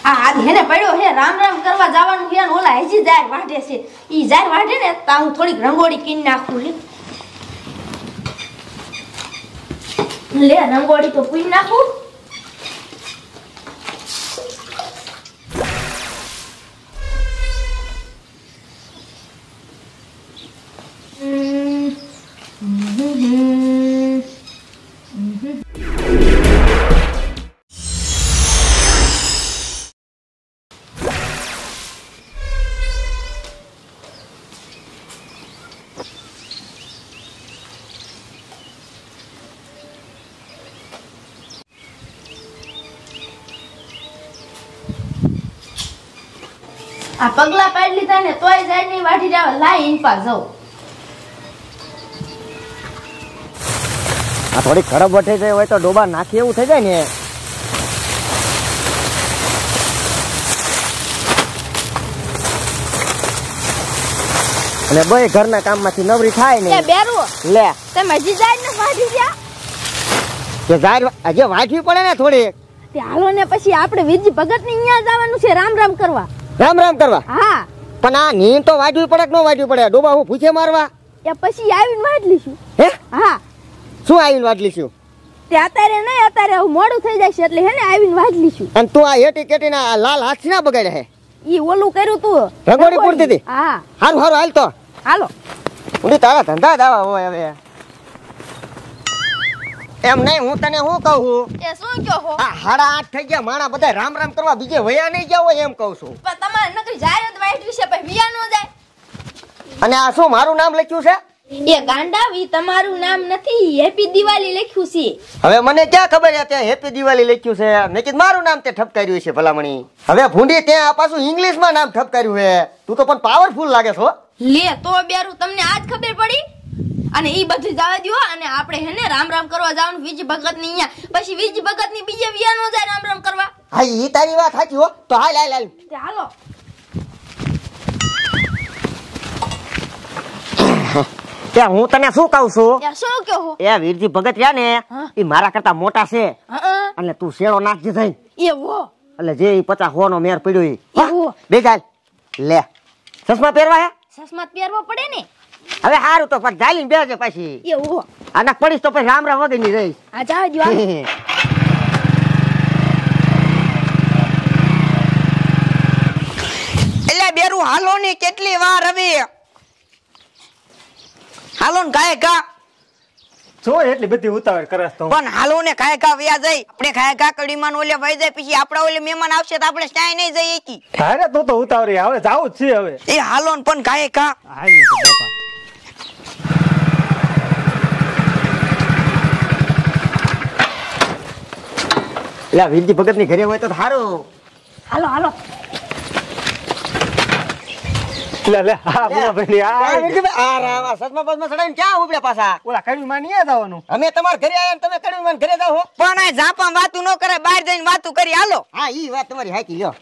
આ હેને પડ્યો હે રામ રામ કરવા જવાનું હે ને ઓલા હજી જાર વાઢે છે ઈ જાર વાઢે ને તા હું થોડીક રંગોળી કીન નાખું લે રંગોળી તો પૂઈ નાખું આ પગલા પાડી લીધા ને તોય જાય નહીં વાઢી જાવ લાઈ ઇનપા જાવ આ થોડી ખરાબ વઠે જાય હોય તો ડોબા નાખી એવું થઈ જાય ને અને બે ઘરના કામમાંથી નવરી થાય ને બેરુ લે તમે હજી જાય ને વાઢી જા કે જાય હજી વાઢવી પડે ને થોડી તે હાલો ને પછી આપણે વીરજી ભગત ની અહીંયા જવાનું છે રામ રામ કરવા રામ રામ કરવા હા પણ આ નીન તો વાઢવી પડે કે ન વાઢવી પડે ડોબા હું પૂછે મારવા એ પછી આવીને વાઢ લીશું હે હા શું આવીને વાઢ લીશું તે અત્યારે નહીં અત્યારે મોડું થઈ જાય છે એટલે હેને આવીને વાઢ લીશું અને તું આ હેટી કેટી ના લાલ હાથ ના બગાડે હે ઈ ઓલું કર્યું તું રંગોળી પૂરતી હતી હા હારું હારું હાલ તો હાલો ઉડી તારા ધંધા દાવા હોય હવે એમ નહીં હું તને શું કહું છું એ શું કયો હો આ 8:30 થઈ ગયા માણા બધા રામ રામ કરવા બીજે વયા નહીં જાવ એમ કહું છું પણ તમારે નકરી જાહેર જ વાઈટ વિશે પછી વિયા નો જાય અને આ શું મારું નામ લખ્યું છે એ ગાંડા ઈ તમારું નામ નથી હેપી દિવાળી લખ્યું છે હવે મને ક્યાં ખબર છે ત્યાં હેપી દિવાળી લખ્યું છે મેં કીધું મારું નામ તે ઠપકાર્યું છે ભલામણી હવે ભૂંડી ત્યાં પાછું ઇંગ્લિશ માં નામ ઠપકાર્યું છે તું તો પણ પાવરફુલ લાગે છો લે તો બેરું તમને આજ ખબર પડી અને ઈ બધું જવા દયો અને આપણે હેને રામ રામ કરવા જવાનું વીજ ભગત ની અહીંયા પછી વીજ ભગત ની બીજે વિયા નો જાય રામ રામ કરવા હા ઈ તારી વાત સાચી હો તો હાલ હાલ હાલ હાલો ત્યાં હું તને શું કહું છું યા શું કહો હો એ વીરજી ભગત રહ્યા ને એ મારા કરતા મોટા છે એટલે તું શેડો નાખજે થઈ એવો એટલે જે 50 નો મેર પડ્યો એવો બે ગાલ લે ચશ્મા પહેરવા હે ચશ્મા પહેરવો પડે ને હવે હારું તો પછી ચાલીને બેસે પછી એવો આના પડીશ તો પછી રામ રામ વગર ની રહીશ આ જાવ દયો એટલે બેરું હાલો ને કેટલી વાર હવે હાલો ને ગાય ગા જો એટલી બધી ઉતાવળ કરસ તો પણ હાલો ને ગાય ગા વ્યા જાય આપણે ગાય ગા કડીમાં ઓલે વઈ જાય પછી આપડા ઓલે મહેમાન આવશે તો આપણે ક્યાંય નહીં જઈએ કી અરે તું તો ઉતાવળી હવે જાવું જ છે હવે એ હાલો ને પણ ગાય ગા હાલ ને તો બાપા એટલે વીરજી ભગત ની ઘરે હોય તો સારું હાલો હાલો લે લે હા બોલા ભાઈ આ વીરજી ભાઈ આ રાવા સસમા બસમાં સડાઈને ક્યાં ઉપડ્યા પાછા ઓલા કડી માં નહીં આવવાનું અમે તમારા ઘરે આયા ને તમે કડવી માં ઘરે જાવ હો પણ આ ઝાપા વાતું ન કરે બહાર જઈને વાતું કરી હાલો હા ઈ વાત તમારી હાચી લ્યો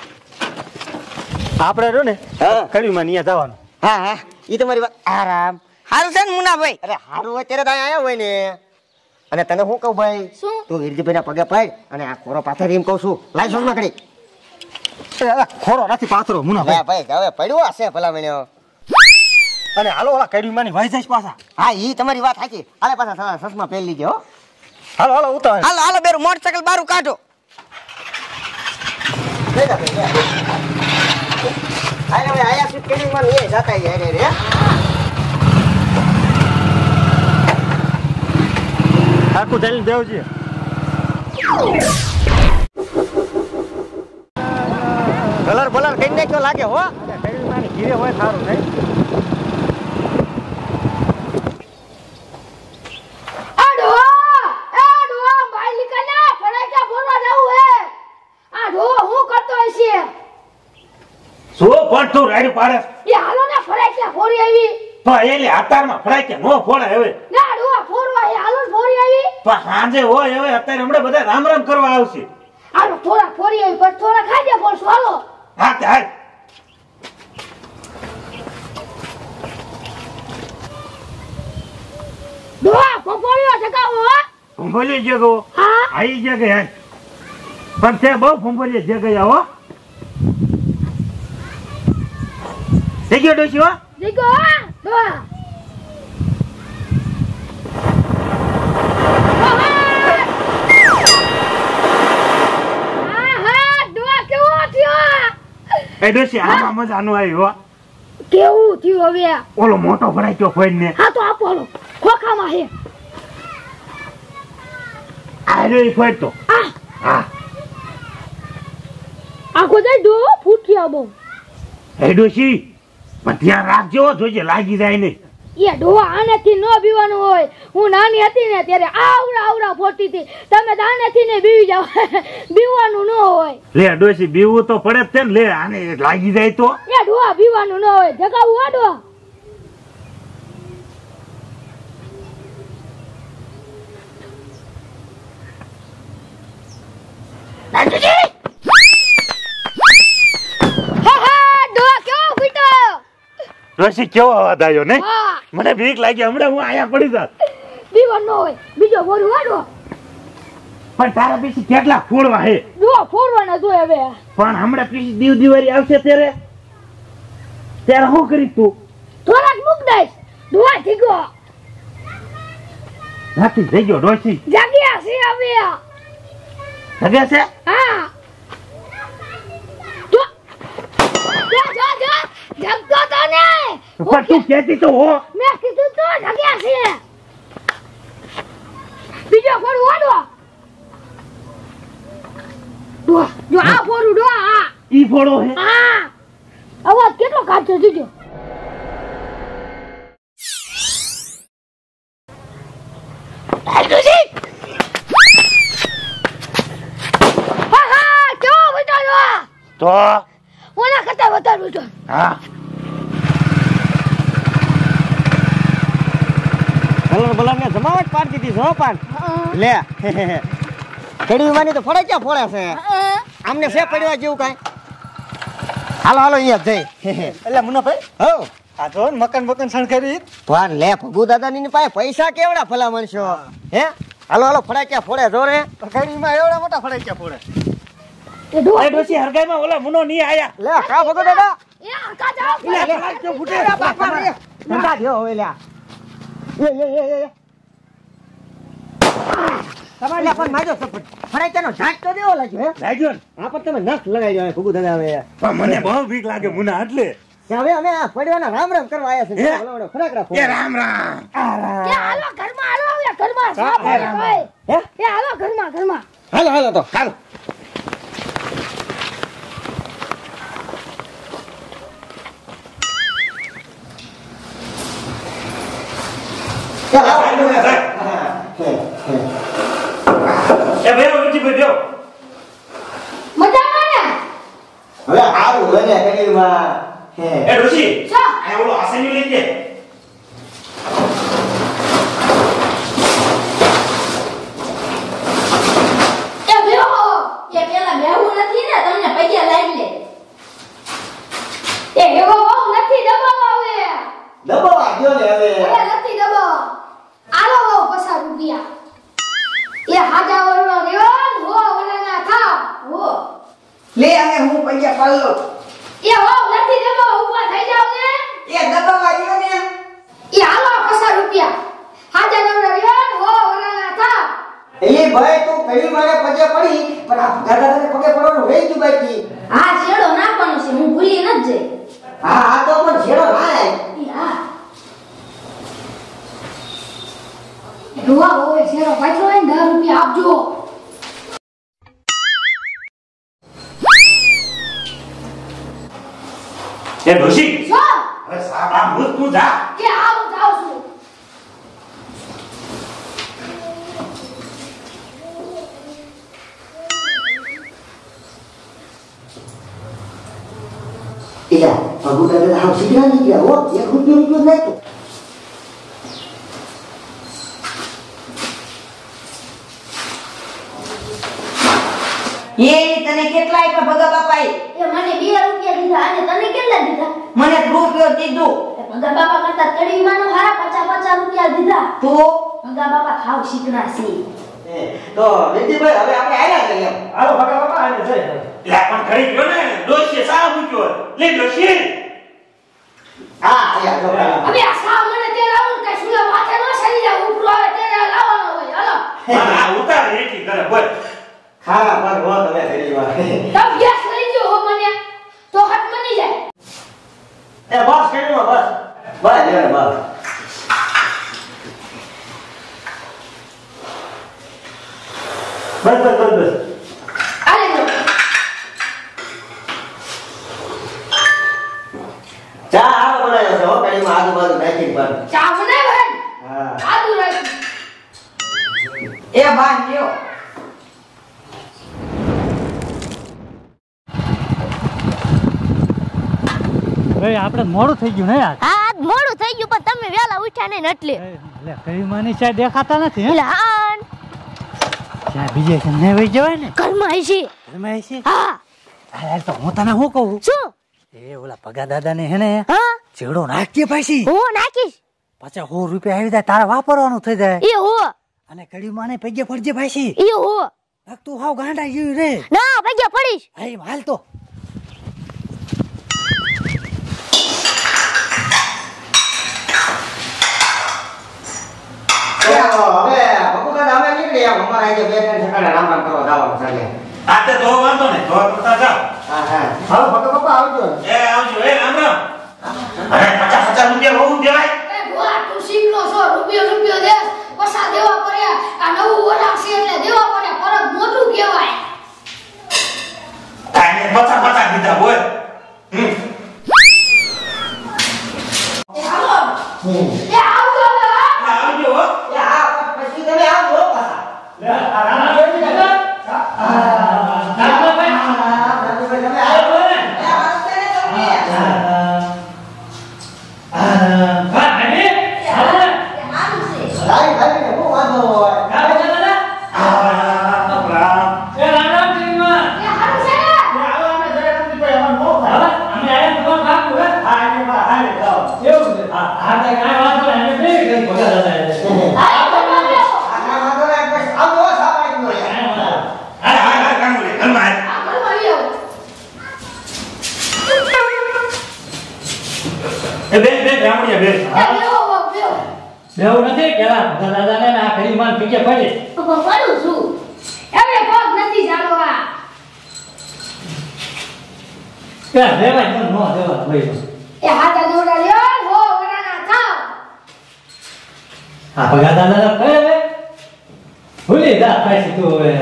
આપણે રહ્યો ને હા. કડી માં નહીં જવાનું હા હા ઈ તમારી વાત આરામ હારું છે ને મુનાભાઈ અરે હારું હોય ત્યારે આયા હોય ને અને તને શું કહું ભાઈ શું? તું વીરજીભાઈ ના પગે પડ અને આ કોરો પાથર એમ કહું છું લાઈસન્સ માં કરી ખોરો નથી પાથરો મુના ભાઈ ભાઈ હવે પડ્યો હશે ભલા મળ્યો અને હાલો ઓલા કડી માં ની વાઈ જાય પાછા હા ઈ તમારી વાત સાચી હાલે પાછા સસમા પહેરી લીજો હો હાલો હાલો ઉતાવળ હાલો હાલો બેરું મોટરસાઇકલ બારું કાઢો લઈ જા ભાઈ આય હવે આયા સુટ કેની માં એ જાતા ઈ રે રે આખું ચાલી દેવજી કલર બલર કઈ નાખ્યો લાગે હો કડી માં ની ઘીરે હોય સારું નહીં આડો ભાઈ લીકાના ફરાકા ફોરવા જાવું હે આડો હું કરતો હશે શું પણ તું રાડ્યું પાડે એ હાલો ને ફરાકા ફોરી આવી તો એલી હાતારમાં ફરાય કે નો ફોડે હવે ના આડો ફોરવા એ હાલો ફોરી આવી તો સાંજે હોય હવે અત્યારે હમણાં બધા રામ રામ કરવા આવશે આડો થોડા ફોરી આવી પછી થોડા ખાઈ દે બોલ હાલો હા તે હાલ દોવા ફોફોળિયો જગાવો હો બોલી જગો હા આઈ જગે હાલ પણ તે બહુ ફંફોડીએ જે ગયા હો. થઈ ગયો ડોશી હો. દેખો ડોહા એ ડોશી આમાં મજા નો આવી હો. કેવું થયું હવે? ઓલો મોટો ભરાઈ ગયો ફોઈન ને. હા તો આપો હાલો, ખોખામાં હે. આ રહ્યો ઈ ફોઈન તો. હા આખો જાય ડો ફૂટ્યા બહુ. એ ડોશી પણ ધ્યાન રાખજો, જોજે લાગી જાય નહીં. એ ડોહા આનેથી ન બીવાનું હોય. હું નાની હતી ને ત્યારે આવડા ફોડતી હતી. તમે તો આનેથી ને બીવી જાવ. બીવાનું ન હોય. લે ડોશી બીવું તો પડે જ છે ને. લે આને લાગી જાય તો. એ ડોહા બીવાનું ન હોય. જગાવું આ ડોહા. ડોશી કેવો અવાજ આવ્યો ને? હા. મને બીક લાગી. હમણાં હું આયા પડી જાત. બીવાનું ન હોય. બીજો ફોડું વાડો. પણ તારા પછી કેટલા ફોડવા હે? ડોહા ફોડવાના જોઈએ હવે. પણ હમણાં પછી દિવાળી આવશે ત્યારે શું કરીશ તું? થોડાક મૂક દઈશ. ડોહા ઠીકો નથી થઈ ગયો ડોશી. જાગ્યા છે હવે. જગ્યા છે? હા જગતો તો ને. પણ તું કહેતી તો હો. મેં કીધું તો જગ્યા છે. બીજો ફોડું વાડો. જો આ ફોડું ડો. હા ઈ ફોડો હે. હા અવાજ કેટલો કાઢતો દીજો. તો ઓલા કરતા વધારે તો. હા કલર બલર ને જમાવટ પાડી દીધી છે પાન. લે કડીમાંની તો ફળે ક્યાં ફોડે છે? આમને સે પડવા જેવું કાઈ. હાલો અહીંયા જઈ. એટલે મુન્નાભાઈ હો આ જો ને મકાન શણગારી. પણ લે ભગુ દાદાની પાસે પૈસા કેવડા ભલા મણશો હે? હાલો ફળે ક્યાં ફોડે જો રે. કડીમાં એવડા મોટા ફળાઈ ક્યાં ફોડે. એ ડોહા એ ડોશી હરગાઈમાં ઓલા મુનો નહીં આયા. લે કા ભગુ દાદા. એ હરકા જાવ. લે ફળાઈ ગયો ફૂટે. ઠંડા થયો હવે લ્યા. એ તમારે પણ માજો સપોર્ટ ફળે ક્યાંનો ઝાંક તો દેવો લાગ્યો હે? લાગ્યો ને? આ પણ તમે નખ લગાઈ જાવ ભગુ દાદા હવે. પણ મને બહુ બીક લાગે મુના એટલે. કે હવે અમે આ પડવાના રામ કરવા આવ્યા છે. હે? બોલો ફરાક રાખો. એ રામ રામ. એ હાલો ઘરમાં હાલો. હવે ઘરમાં સાફ હોય ભાઈ. હે? એ હાલો ઘરમાં. હાલો તો હાલો. એ બેહો વિજીભાઈ બેહો. મજામાં ને? હવે આવું બને કડીમાં હે. એ ડોશી શા? આ ઓલો આસની લઈ લે. એ બેહો. એ પેલા બેહવું નથી ને તમને પૈયા લાવી લે. એ એવો બહુ નથી દબાવો હવે. દબાવા ગયો ને હવે. હવે નથી દબાવો. આલો બહુ પૈસા રૂપિયા. એ હાજા ઓરનો રહ્યો ને હો ઓલાના થાવ. હો. લે હવે હું પૈસા પાડલો. એ હો નથી દબાવો ઊભા થઈ જાવ ને. એ દબાવા રહ્યો ને. એ હાલો પૈસા રૂપિયા. હાજા ઓરનો રહ્યો ને હો ઓલાના થાવ. એ ભાઈ તું કડી મારે પગે પડી પણ આ દાદાને પગે પડવાનું રહી ગયું બાકી. હા છેડો નાખવાનો છે હું ભૂલી ન જ જઈ. હા આ તો પણ છેડો ના આય. હા ડોહા હોય છેડો પાછો હોય ને 10 રૂપિયા આપજો. એ ડોશી શું? હવે સાહેબ આ ભૂત તું જા. કે આવું જાઉં છું. એલા ભગુ દાદા હાવ સીધા નહીં ગયા હો. 1 રૂપિયો નાખ્યો. એ તને કેટલા આપ્યા ભગા બાપાએ? એ મને 2 રૂપિયા દીધા અને તને કેટલા દીધા? મને રૂપિયો દીધું. એ ભગા બાપા કરતા કડીમાંનો હારા 50 રૂપિયા દીધા. તો ભગા બાપા ખાવ શીખના છે. તો વિજયભાઈ હવે આપણે આયા છીએ. હાલો ભગા બાપા આને જઈ લા પણ ઘડી ગયો ને ડોશી સા મૂક્યો લે ડોશી હા આયા જો હવે આ સા મને તે લાવું કે સુલા માથે નો સરી જાય ઉપરો આવે તે લાવવાનો હોય હાલો આ ઉતાર રેટી કરે બોલ ખાવા પર હો તમે ઘડી વાર તબ ગેસ લઈ ગયો હો મને તો હટ મની જાય એ બસ કેડી માં બસ બસ લે બસ બસ આલે જો ચા હાલ બનાવ્યો છે હો ઘડી માં આજુબાજુ નાખી પર ચા બનાવ હે હા આદુ રાખ એ બા લ્યો ભાઈ આપણે મોડું થઈ ગયું ને યાર હા આજ મોડું થઈ ગયું પણ તમે વેલા ઉઠ્યા નહીં એટલે એટલે કઈ માની ચાય દેખાતા નથી હે એટલે હા ચાય બીજે છે ને વઈ જવાય ને ઘરમાં આવી છે ઘરમાં છે હા યાર તો હું તને શું કહું શું એ ઓલા પગા દાદા ને હે ને હા ચેડો નાખીએ પાછી હું નાખીશ પાછા 100 રૂપિયા આવી જાય તારે વાપરવાનું થઈ જાય એ હો અને કડી માને પગે પડજે પાછી એ હો તું હાવ ગાંડા જેવી રે ના પગે પડીશ હાઈ હાલ તો હવે બકુકા અમે નીકળી આવ અમારા આજે બે ત્રણ ઠેકાણે રામ રામ કરવા જવાનું છે આ તે તો વાંધો ને તો કરતા જાવ હા હા હાલો ભગા બાપા આવજો એ આવજો એ રામ રામ અરે 50 રૂપિયા હોવું દેવાય એ ભોળા તું શીખલો છો રૂપિયો દે પૈસા દેવા પડે આ નવું વરાક છે એટલે દેવા પડે પરત મોટું કહેવાય કાઈને 50 દીધા બોલ એ હાલો એ આવજો હવે હા આવજો હો પછી તમે આવજો પાછા બેવું નથી કેલા પગા દાદા ને આ કડી માન પગે પડે પડું છું હવે પગ નથી જાળવા કે દેવાય ન દેવા ભાઈ એ હાથા દોડા લ્યો હો વરાના થાવ આ પગા દાદા કહે હવે ભૂલી જા પાછી તું હવે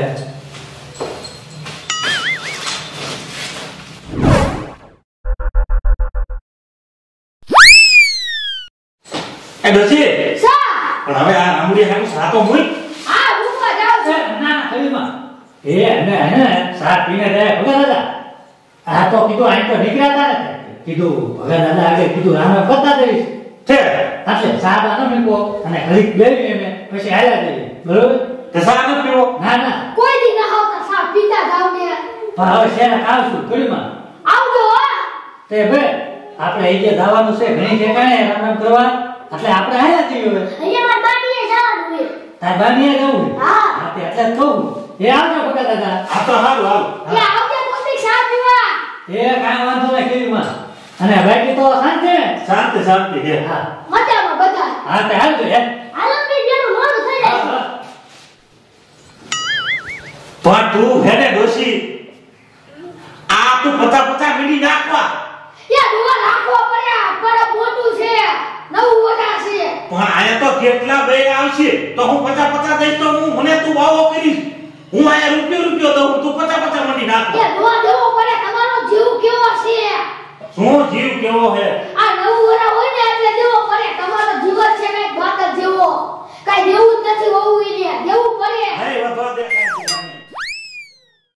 એ ડોશી સા પણ હવે આ આમડી હારું સાતો મુઈ આ રૂપા જાવ છે ના કડીમાં એ ને સાત પીને જાય પગા દાદા આ તો કીધું આ તો નીકળ્યા હતા ને કીધું પગા દાદા આગળ કીધું રામે કરતા દઈશ છે એટલે સાત આનો મીકો અને ઘડીક બેવી મેં પછી આયા જઈએ બરોબર તે સાનો પીવો ના કોઈ દી ના આવતા સા પીતા જાવ ને પણ હવે શેના ખાવશું કડીમાં આવજો હા તે બે આપણે એ જે જવાનું છે ઘણી ઠેકાણે રામ કરવા એટલે આપણે આયા જઈએ હવે અહીંયા માર બાડીએ જવાનું છે તાર બાનીએ જવું હા. તે એટલે જ કહું એ આવજો પગા દાદા આ તો હારું હારું એ આવજે કોતી સા પીવા એ કાંઈ વાંધો નહીં કડીમાં અને બાકી તો શાંતિ ને શાંતિ હે હા મજામાં બધા હા તે હાલજો યાર હાલો પી બેનું મોડું થઈ જાય પણ તું હેને ડોશી આ તું 50 મિનિટ નાખવા યા દુવા રાખવા પડ્યા પર મોટું છે નવું વડા છે પણ આયા તો કેટલા બે આવશે તો હું 50 દઈશ તો હું મને તું વાવો કરીશ હું આયા રૂપિયો દઉં તું 50 મિનિટ નાખ યા દુવા દેવો પડે તમારો જીવ કેવો છે શું જીવ કેવો હે